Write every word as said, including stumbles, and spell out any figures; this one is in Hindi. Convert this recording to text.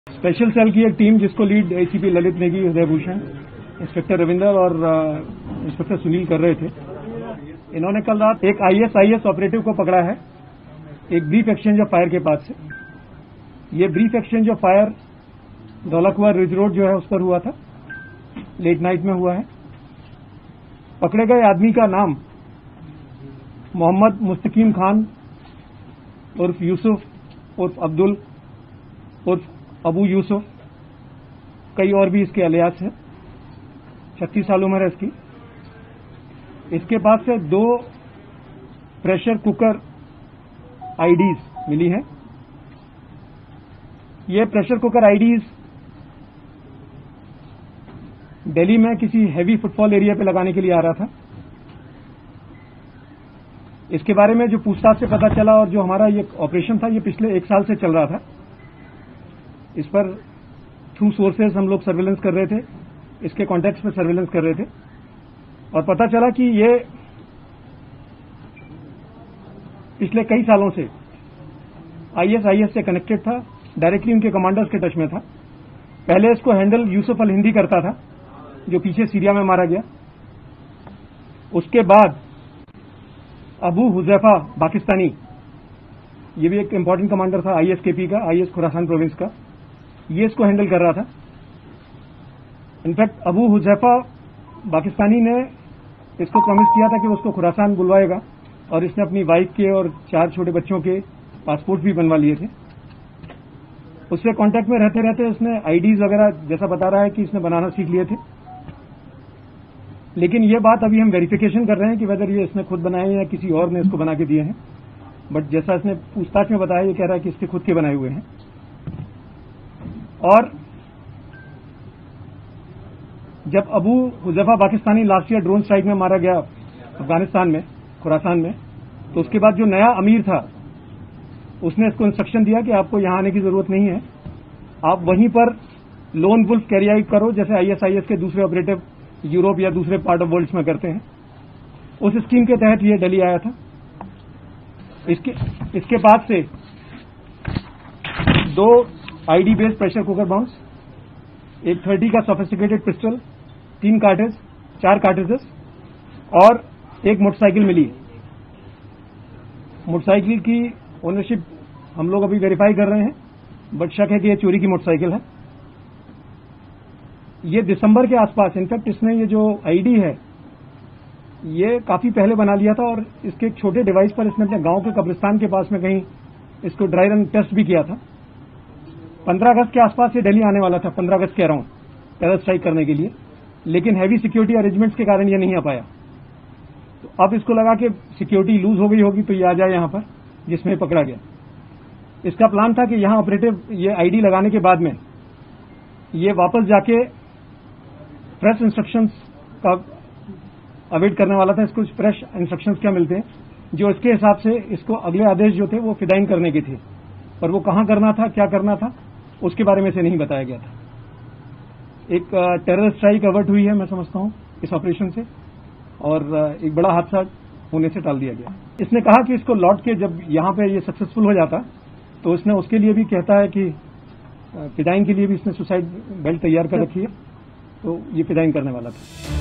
स्पेशल सेल की एक टीम जिसको लीड एसीपी ललित नेगी, हृदय भूषण, इंस्पेक्टर रविंदर और इंस्पेक्टर सुनील कर रहे थे। इन्होंने कल रात एक आईएसआईएस ऑपरेटिव को पकड़ा है एक ब्रीफ एक्सचेंज ऑफ फायर के पास से। ये brief exchange of fire Dhaula Kuan ridge road जो है उस पर हुआ था, लेट नाइट में हुआ है। पकड़े गए आदमी का नाम मोहम्मद मुस्तकीम खान उर्फ यूसुफ उर्फ अब्दुल उर्फ अबू यूसुफ, कई और भी इसके अलियास है। छत्तीस साल उम्र है इसकी। इसके पास से दो प्रेशर कुकर आईडीज मिली हैं। ये प्रेशर कुकर आईडीज दिल्ली में किसी हैवी फुटफॉल एरिया पे लगाने के लिए आ रहा था। इसके बारे में जो पूछताछ से पता चला और जो हमारा ये ऑपरेशन था, ये पिछले एक साल से चल रहा था। इस पर थ्रू सोर्सेज हम लोग सर्वेलेंस कर रहे थे, इसके कॉन्टेक्ट्स में सर्वेलेंस कर रहे थे और पता चला कि ये पिछले कई सालों से आईएसआईएस से कनेक्टेड था, डायरेक्टली उनके कमांडर्स के टच में था। पहले इसको हैंडल यूसुफ अल हिंदी करता था जो पीछे सीरिया में मारा गया। उसके बाद अबू हुजैफा पाकिस्तानी, ये भी एक इंपॉर्टेंट कमांडर था आईएसकेपी का, आईएस खुरासान प्रोविंस का, ये इसको हैंडल कर रहा था। इनफैक्ट अबू हुजैफा पाकिस्तानी ने इसको प्रॉमिस किया था कि वो उसको खुरासान बुलवाएगा और इसने अपनी वाइफ के और चार छोटे बच्चों के पासपोर्ट भी बनवा लिए थे। उससे कांटेक्ट में रहते रहते इसने आईडीज वगैरह जैसा बता रहा है कि इसने बनाना सीख लिए थे। लेकिन ये बात अभी हम वेरिफिकेशन कर रहे हैं कि वेदर ये इसने खुद बनाए हैं या किसी और ने इसको बना के दिए हैं। बट जैसा इसने पूछताछ में बताया, ये कह रहा है कि इसके खुद के बनाए हुए हैं। और जब Abu Huzaifa Pakistani last year drone strike में मारा गया अफगानिस्तान में, खुरासान में, तो उसके बाद जो नया अमीर था उसने इसको इंस्ट्रक्शन दिया कि आपको यहां आने की जरूरत नहीं है, आप वहीं पर लोन वुल्फ कैरी आउट करो जैसे आईएसआईएस के दूसरे ऑपरेटिव यूरोप या दूसरे पार्ट ऑफ वर्ल्ड में करते हैं। उस स्कीम के तहत ये दिल्ली आया था। इसके इसके बाद से दो IED based pressure cooker bombs, एक थर्टी का सोफिस्टिकेटेड पिस्टल, तीन कार्टेज चार कार्टेजेस और एक मोटरसाइकिल मिली। मोटरसाइकिल की ओनरशिप हम लोग अभी वेरीफाई कर रहे हैं, बट शक है कि यह चोरी की मोटरसाइकिल है। ये दिसंबर के आसपास, इनफैक्ट इसने ये जो आईडी है ये काफी पहले बना लिया था और इसके एक छोटे डिवाइस पर इसने अपने गांव के कब्रिस्तान के पास में कहीं इसको ड्राई रन टेस्ट भी किया था। पंद्रह अगस्त के आसपास ये दिल्ली आने वाला था, पंद्रह अगस्त के अराउंड टेरर स्ट्राइक करने के लिए, लेकिन हैवी सिक्योरिटी अरेंजमेंट्स के कारण ये नहीं आ पाया। तो अब इसको लगा कि सिक्योरिटी लूज हो गई होगी तो ये आ जाए यहां पर, जिसमें पकड़ा गया। इसका प्लान था कि यहां ऑपरेटिव ये आईडी लगाने के बाद में ये वापस जाके फ्रेश इंस्ट्रक्शंस का अवेट करने वाला था। इसको फ्रेश इंस्ट्रक्शंस क्या मिलते हैं जो इसके हिसाब से इसको अगले आदेश जो थे वो फिदाइन करने के थे, पर वो कहां करना था, क्या करना था, उसके बारे में से नहीं बताया गया था। एक टेरर स्ट्राइक अवर्ट हुई है मैं समझता हूं इस ऑपरेशन से, और एक बड़ा हादसा होने से टाल दिया गया। इसने कहा कि इसको लौट के जब यहां पे ये सक्सेसफुल हो जाता तो इसने उसके लिए भी कहता है कि फिदाइन के लिए भी इसने सुसाइड बेल्ट तैयार कर रखी है, तो ये फिदाइन करने वाला था।